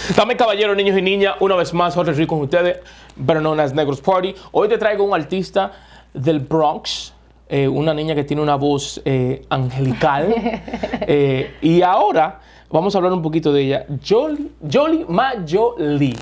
Dame caballero, niños y niñas, una vez más, Jorge Rico con ustedes, better known as Negros Party. Hoy te traigo un artista del Bronx, una niña que tiene una voz angelical. Y ahora vamos a hablar un poquito de ella. Jolie Mayoli.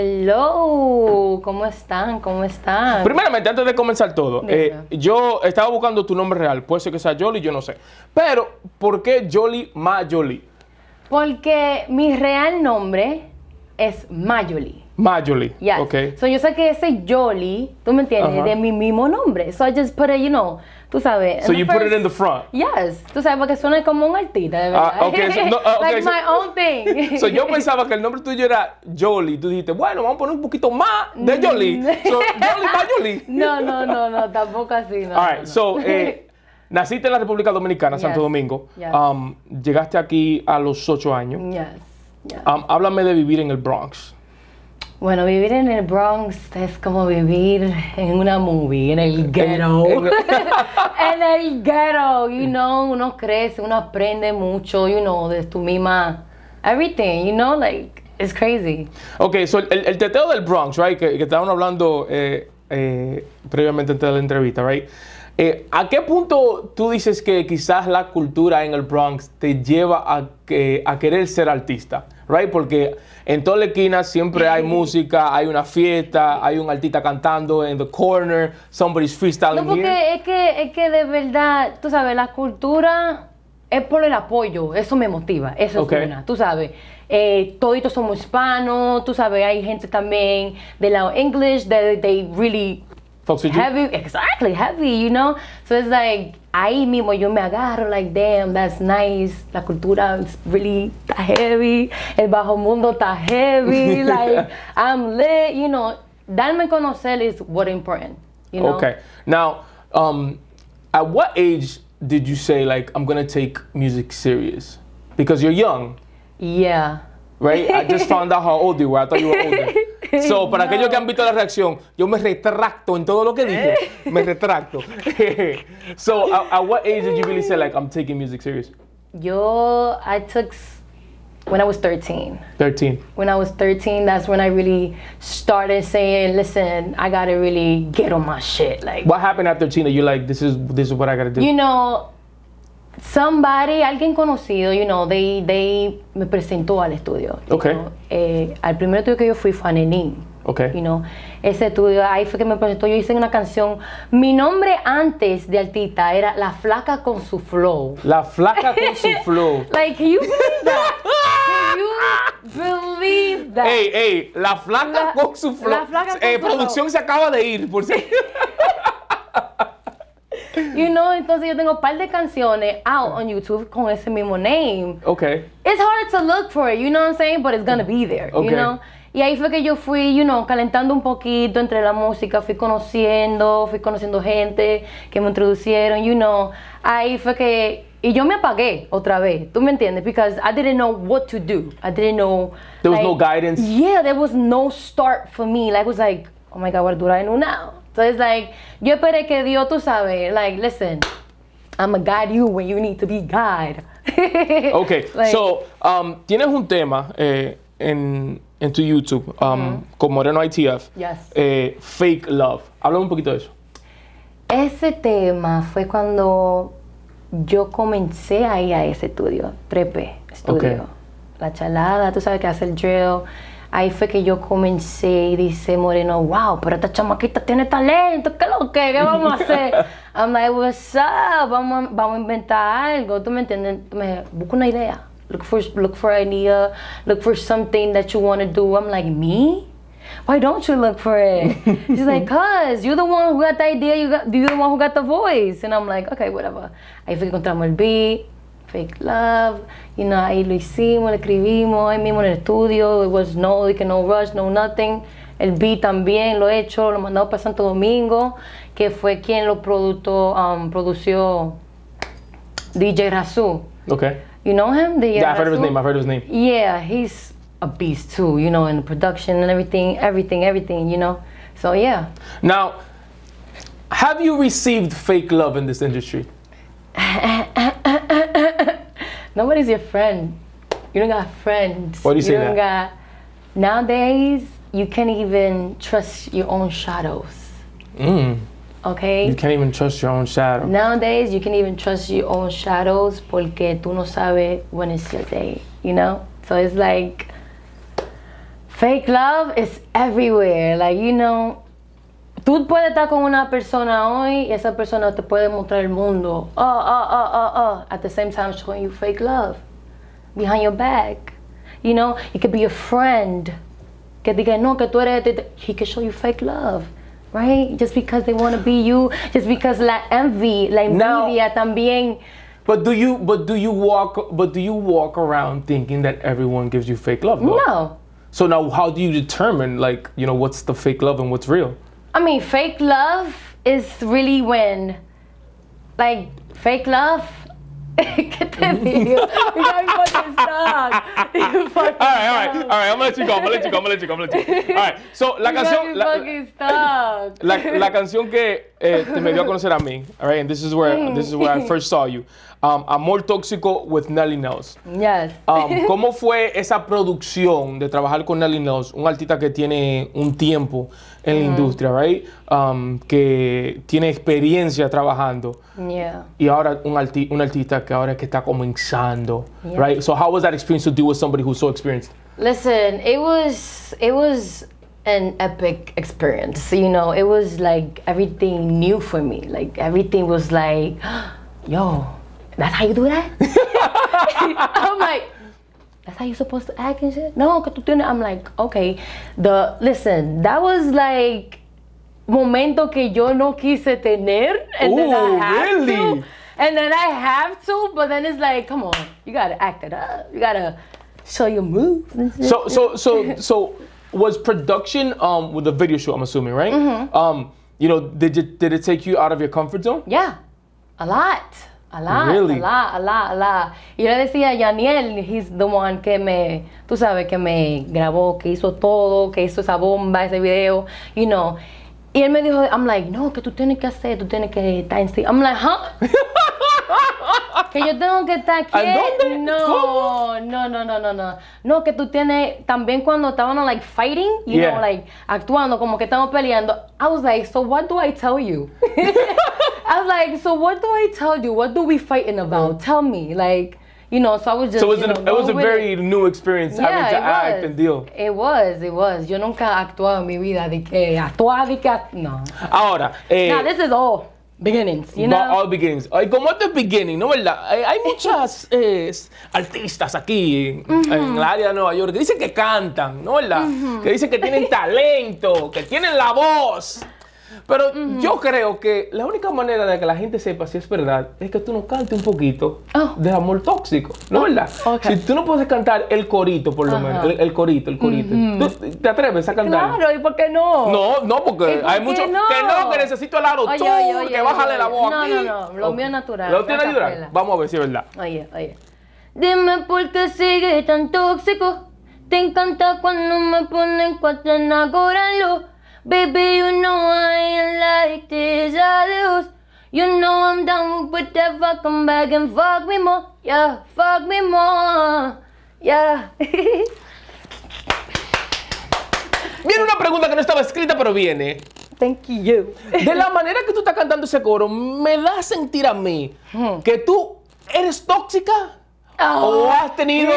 Hello, ¿cómo están? ¿Cómo están? Primeramente, antes de comenzar todo, yo estaba buscando tu nombre real. Puede ser que sea Jolie, yo no sé. Pero, ¿por qué Jolie Mayoli? Porque mi real nombre es Mayoli. Mayoli, Yes. ok. So yo sé que ese Jolie, ¿tú me entiendes? De mi mismo nombre. So I just put it, tú sabes. So you put it in the front. Yes. Tú sabes, porque suena como un artista, de verdad. Okay, so, no, okay, like my own thing. So yo pensaba que el nombre tuyo era Jolie. Tú dijiste, bueno, vamos a poner un poquito más de Jolie. So, Jolie Mayoli. No, tampoco así, no. All right, so, naciste en la República Dominicana, Santo Domingo. Yes. Llegaste aquí a los 8 años. Yes. Háblame de vivir en el Bronx. Bueno, vivir en el Bronx es como vivir en una movie, en el ghetto. En el ghetto, uno crece, uno aprende mucho, de tu misma, everything, like, it's crazy. Ok, so el teteo del Bronx, right, que estaban hablando previamente antes de la entrevista, right? ¿A qué punto tú dices que quizás la cultura en el Bronx te lleva a querer ser artista? Right? Porque en toda la esquina siempre hay música, hay una fiesta, hay un artista cantando en the corner, somebody's freestyling. No, porque es que de verdad, tú sabes, la cultura es por el apoyo, eso me motiva, eso es una, tú sabes. Toditos somos hispanos, tú sabes, hay gente también de la English that they really heavy, exactly, heavy, So it's like, ahí mismo yo me agarro, like, damn, that's nice. La cultura is really heavy. El bajo mundo está heavy. Like, I'm lit, Darme a conocer is what important, Okay. Now, at what age did you say, like, I'm going to take music serious? Because you're young. Yeah. Right? I just found out how old you were. I thought you were older. So, para aquellos que han visto la reacción, yo me retracto en todo lo que dije. Me retracto. So, at what age did you really say, like, I'm taking music serious? I took when I was 13. 13. When I was 13, that's when I really started saying, listen, I gotta really get on my shit. Like, what happened at 13 that you're like, this is what I gotta do? Alguien conocido, they me presentó al estudio. Okay. Al primer estudio que yo fui fue a Nenín. Okay. Ese estudio, ahí fue que me presentó, yo hice una canción. Mi nombre antes de artista era La Flaca con su flow. La Flaca con su flow. Like, can you believe that? Can you believe that? Hey, La Flaca con su flow. La Flaca con su producción flow. Se acaba de ir, por si. Entonces yo tengo un par de canciones out on YouTube con ese mismo name. Okay. It's hard to look for it, you know what I'm saying? But it's gonna be there, okay. Y ahí fue que yo fui, calentando un poquito entre la música, fui conociendo gente que me introducieron, Ahí fue que, y yo me apagué otra vez, ¿tú me entiendes? Because I didn't know what to do. I didn't know. There was no guidance? Yeah, there was no start for me. Like, it was like, oh my God, what do I know now? So it's like, yo esperé que Dios, tú sabes, like, listen, I'm gonna guide you when you need to be guided. Okay, like, so, tienes un tema en tu YouTube, con Moreno ITF, yes. Fake Love. Háblame un poquito de eso. Ese tema fue cuando yo comencé a ir a ese estudio, 3P Studio. Okay. La Chalada, tú sabes que hace el drill. Ahí fue que yo comencé y dice Moreno, wow, pero esta chamaquita tiene talento, ¿qué lo que? ¿Qué vamos a hacer? I'm like, what's up? Vamos a inventar algo, ¿tú me entiendes? Busca una idea. Look for an idea, look for something that you want to do. I'm like, me? Why don't you look for it? She's like, cause you're the one who got the idea, you're the one who got the voice. And I'm like, okay, whatever. Ahí fue que encontramos el beat, Fake Love, ahí lo hicimos, lo escribimos, ahí mismo en el estudio. It was no rush, no nothing. El beat también lo he hecho, lo mandamos para Santo Domingo, que fue quien lo produció DJ Razú. Okay. You know him? Yeah, I've heard of his name. Yeah, he's a beast too, in the production and everything, So yeah. Now, have you received fake love in this industry? Nobody's your friend. You don't got friends. Why do you say that? nowadays you can't even trust your own shadows. Okay? You can't even trust your own shadow. Nowadays you can't even trust your own shadows porque tú no sabes when it's your day, you know? So it's like fake love is everywhere. Like, you know, tú puedes estar con una persona hoy y esa persona te puede mostrar el mundo. At the same time showing you fake love behind your back. You know, it could be a friend. Que diga, no, que tú eres... He could show you fake love. Right? Just because they want to be you. Just because la envy, la envidia también. But do you walk around thinking that everyone gives you fake love? Though? No. So now how do you determine, like, you know, what's the fake love and what's real? I mean, fake love is really when, like, fake love. ¿Qué te digo? You got me fucking stuck. You fucking All right. I'm gonna let you go. I'm gonna let you. All right. So la canción, la canción que te me dio a conocer a mí. All right, and this is where I first saw you. Amor Tóxico with Nelly Nels. Yes. ¿Cómo fue esa producción de trabajar con Nelly Nels, un artista que tiene un tiempo en la industria, right? Que tiene experiencia trabajando. Yeah. Y ahora un artista que ahora que está comenzando, right? So how was that experience to deal with somebody who's so experienced? Listen, it was an epic experience. You know, it was like everything new for me. Like everything was like, yo, that's how you do that? I'm like, that's how you're supposed to act and shit? No, que tú tienes. I'm like, okay. Listen, that was like momento que yo no quise tener, and then I have to. And then I have to, but then it's like, come on, you gotta act it up. You gotta show your moves. So was production with the video shoot, I'm assuming, right? You know, did it take you out of your comfort zone? Yeah, a lot. Really? A lot. Y yo le decía a Yaniel, he's the one que tú sabes, que me grabó, que hizo todo, que hizo esa bomba, ese video, you know. Y él me dijo, I'm like, no, que tú tienes que hacer, tú tienes que estar en sí. I'm like, huh? Que yo tengo que estar aquí. No. No, que tú tienes, también cuando estábamos like fighting, you know, like actuando, como que estamos peleando. I was like, so what do I tell you? I was like, so what do I tell you? What do we fighting about? Tell me, like, you know, so I was just, so it was a very new experience having to act and deal. It was. Yo nunca he actuado en mi vida de que no. Ahora, now this is all beginnings, you know? All beginnings. Como esto es beginning, ¿no verdad? Hay muchas artistas aquí en el área de Nueva York que dicen que cantan, ¿no verdad? Que dicen que tienen talento, que tienen la voz. Pero yo creo que la única manera de que la gente sepa si es verdad es que tú nos cantes un poquito de amor tóxico, ¿no verdad? Okay. Si tú no puedes cantar el corito, por lo menos, el corito. ¿Tú te atreves a cantar? Claro, ¿y por qué no? No, porque hay muchos que necesito el autotune, que bájale la voz aquí. No, lo mío es natural. ¿Lo tienes natural? Vamos a ver si es verdad. Oye. Dime por qué sigues tan tóxico. Te encanta cuando me ponen cuatro enamorarlo. Baby, you know I ain't like this. Adios. You know I'm down with whatever. Come back and fuck me more. Yeah, fuck me more. Yeah. Viene una pregunta que no estaba escrita, pero viene. Thank you. De la manera que tú estás cantando ese coro, me da a sentir a mí que tú eres tóxica. ¿O has tenido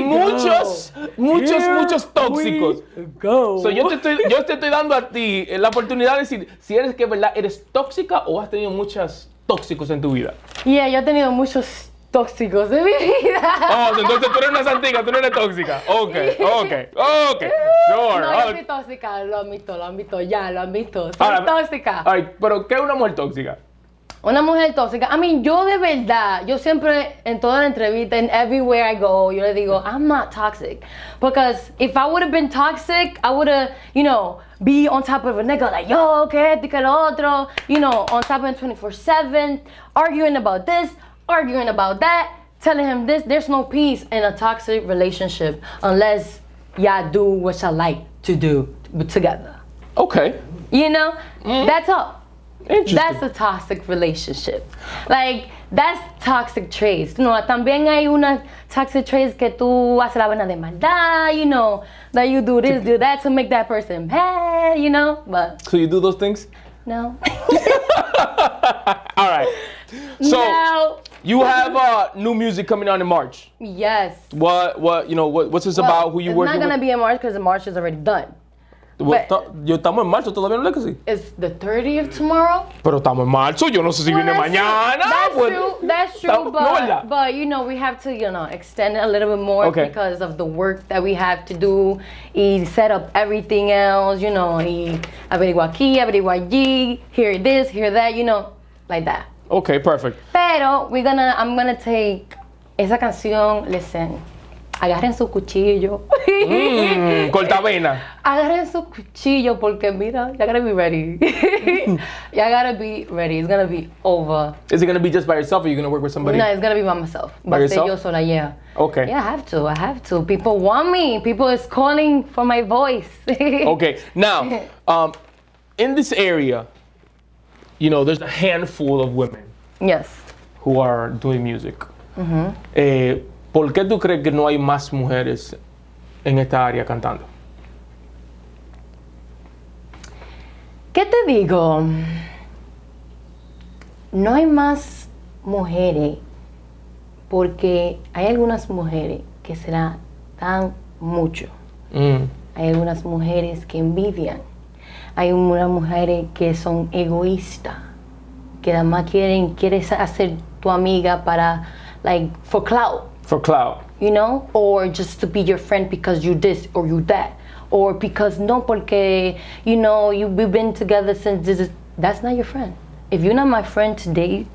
muchos tóxicos? So, yo te estoy dando a ti la oportunidad de decir si eres que verdad eres tóxica o has tenido muchos tóxicos en tu vida. Yeah, yo he tenido muchos tóxicos de mi vida. Oh, entonces tú eres una santica, tú no eres tóxica. Ok. Sure. No, yo soy tóxica, lo admito. Soy tóxica. Pero ¿qué es una mujer tóxica? Una mujer tóxica. I mean, yo de verdad, yo siempre en toda la entrevista, and everywhere I go, yo le digo, I'm not toxic. Because if I would have been toxic, I would have, you know, be on top of a nigga like, yo, que esto y que lo otro, you know, on top of him 24/7, arguing about this, arguing about that, telling him this. There's no peace in a toxic relationship unless y'all do what y'all like to do together. Okay. You know, that's all. Interesting. That's a toxic relationship. Like, That's toxic traits. No, también hay una toxic traits que tú haces la vaina de maldad, you know, that you do this, do that to make that person mad, you know, but So you do those things? no. All right. So No. you have new music coming out in March. Yes. What's this about? Who you it's working not gonna with? be in March because the March is already done. Yo estamos en marzo todavía, no Legacy. It's the 30th tomorrow. Pero estamos en marzo, yo no sé si Well, viene that's mañana. true. That's true. No, ¿verdad? But you know, we have to, extend it a little bit more Okay. because of the work that we have to do. Y set up everything else, y averigua aquí, averigua allí, hear this, hear that, like that. Okay, perfect. Pero I'm gonna take esa canción, listen, agarren su cuchillo. Cortavena. Agarren su cuchillo porque mira, you gotta be ready. You gotta be ready. It's gonna be over. Is it gonna be just by yourself or are you gonna work with somebody? No, it's gonna be by myself. By yourself? Yo sola, yeah. Okay. Yeah, I have to. People want me. People is calling for my voice. Okay. Now, in this area, there's a handful of women Yes. who are doing music. ¿Por qué tú crees que no hay más mujeres en esta área cantando? ¿Qué te digo? No hay más mujeres porque hay algunas mujeres que se la dan mucho. Hay algunas mujeres que envidian. Hay unas mujeres que son egoístas, que nada más quieres hacer tu amiga para, for clout. For clout. Or just to be your friend because you this or you that. Or because no, porque, we've been together since that's not your friend. If you're not my friend today,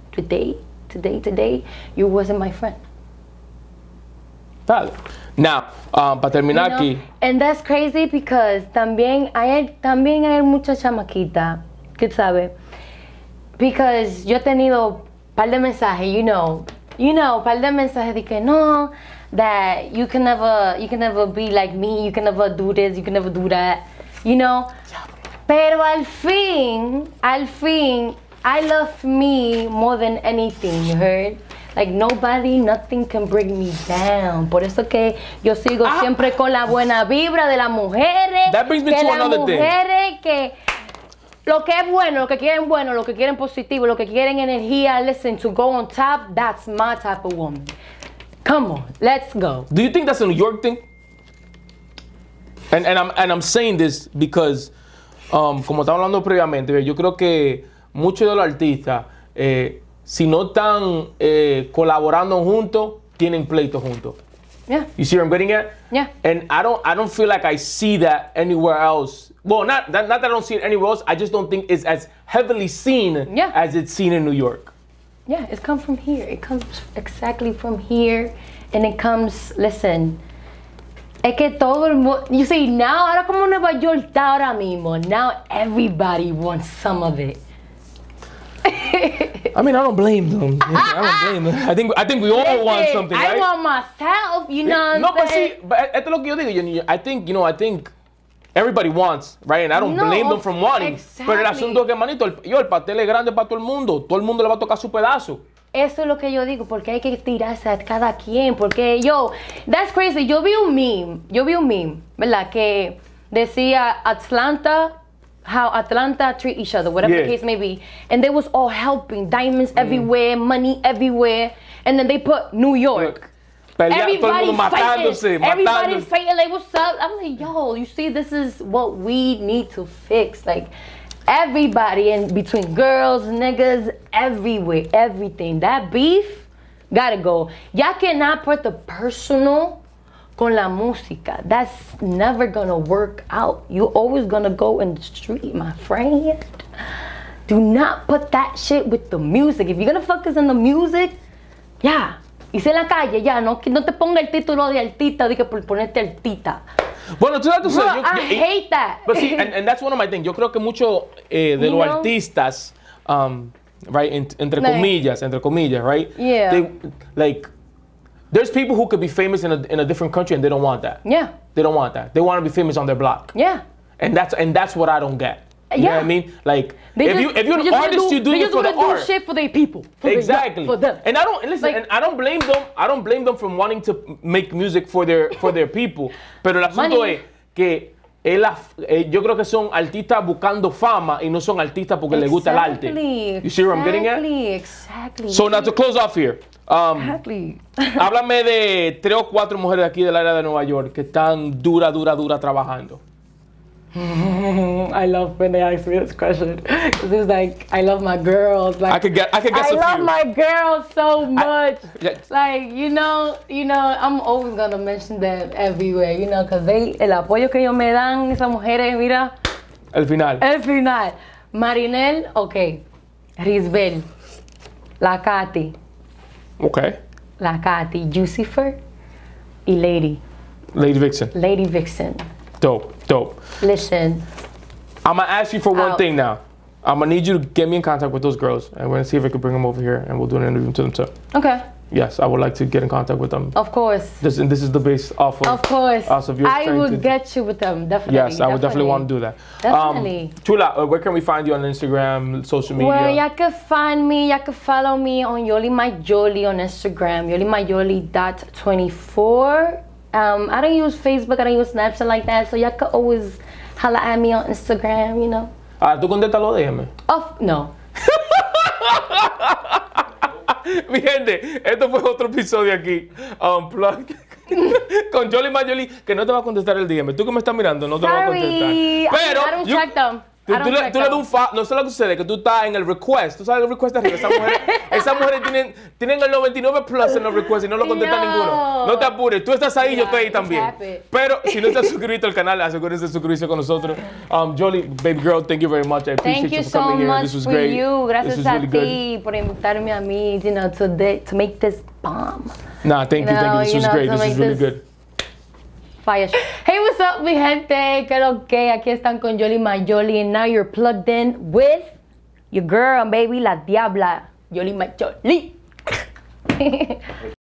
you wasn't my friend. Dale. Now, para terminar aquí. And that's crazy because también hay mucha chamaquita, que sabe, because yo he tenido par de mensajes, par de mensajes de que no, that you can never be like me, you can never do this, you can never do that, Pero al fin, I love me more than anything, you heard? Like nobody, nothing can bring me down. Por eso que yo sigo siempre con la buena vibra de las mujeres. That brings me to another thing. Mujeres que lo que es bueno, lo que quieren positivo, lo que quieren energía, listen, to go on top, that's my type of woman. Come on, let's go. Do you think that's a New York thing? And I'm saying this because, como estaba hablando previamente, yo creo que muchos de los artistas, si no están colaborando juntos, tienen pleitos juntos. Yeah. You see what I'm getting at? Yeah. And I don't feel like I see that anywhere else. Well, not that I don't see it anywhere else. I just don't think it's as heavily seen as it's seen in New York. Yeah, it comes from here. It comes exactly from here, and it comes. Listen, es que todo el mundo. You see, now ahora como Nueva York está ahora mismo. Now everybody wants some of it. I mean, I don't blame them. I don't blame them. I think we all want something, right? I want myself, you know No, what I'm but saying? see, but esto es lo que yo digo. I think everybody wants, right? And I don't blame them from wanting. Exactly. Pero el asunto es que, manito, el pastel es grande para todo el mundo. Todo el mundo le va a tocar su pedazo. Eso es lo que yo digo, porque hay que tirarse a cada quien, porque that's crazy. Yo vi un meme, ¿verdad? Que decía how Atlanta treat each other, whatever the case may be. And they was all helping, diamonds everywhere, money everywhere. And then they put New York. Everybody fighting, like, what's up? I'm like, yo, you see, this is what we need to fix. Like, everybody in between girls, niggas, everywhere, everything. That beef gotta go. Y'all cannot put the personal con la música. That's never gonna work out. You always gonna go in the street, my friend. Do not put that shit with the music. If you're gonna focus on the music, yeah. Y si en la calle, ya, no te ponga el título de artista, de que por ponerte artista. Bueno, tú sabes, I hate that. But see, and that's one of my things. Yo creo que mucho de los artistas, right, entre comillas, right? Yeah. There's people who could be famous in a different country and they don't want that. Yeah. They don't want that. They want to be famous on their block. Yeah. And that's what I don't get. You know what I mean? Like, if you're an artist, you do it for the art. Do shit for their people. Exactly. For them. And I don't listen. Like, and I don't blame them. I don't blame them from wanting to make music for their people. Pero el asunto es que yo creo que son artistas buscando fama y no son artistas porque les gusta el arte. You see where I'm getting at? Exactly. So now to close off here. Exactly. Háblame de 3 o 4 mujeres de aquí del área de Nueva York que están dura trabajando. I love when they ask me this question because it's like I love my girls. Like I could guess a few. I love my girls so much. Yeah. Like you know, I'm always gonna mention them everywhere. You know, because el apoyo que ellos me dan, esas mujeres, mira. El final. Marinel, okay. Risbel, La Katy. Okay. La Katy, Jucifer, y Lady Vixen. Dope. Listen. I'm gonna ask you for one thing now. I'm gonna need you to get me in contact with those girls, and we're gonna see if I can bring them over here, and we'll do an interview to them too. Okay. Yes, I would like to get in contact with them. Of course. This is the base off of. Of course. Of your I will get you with them, definitely. Yes, I would definitely want to do that. Definitely. Chula, where can we find you on Instagram, social media? Well, you can find me, you can follow me on Yoli My Yoli on Instagram, yolimyoli.24. I don't use Facebook, I don't use Snapchat like that, so y'all can always holla at me on Instagram, you know. ¿Tú contestas los DM? No. Mi gente, esto fue otro episodio aquí, Unplugged, con Yoli Mayoli, que no te va a contestar el DM. Tú que me estás mirando, no te va a contestar. Pero, I don't check them. Tú le das un no sé lo que sucede, que tú estás en el request. Tú sabes el request arriba. Esas mujeres tienen el 99 plus en los requests y no lo contestan ninguno. No te apures. Tú estás ahí, yo estoy ahí también. Pero si no estás suscrito al canal, asegúrense de suscribirse con nosotros. Jolie, baby girl, thank you very much. I appreciate you for coming here. This was great. Gracias a ti por invitarme a mí, to make this bomb. Nah, thank you. This was great. This was really good. Fire. Hey, what's up, mi gente? ¿Qué lo que? Aquí están con Yoli Mayoli, and now you're plugged in with your girl, baby, la diabla, Yoli Mayoli.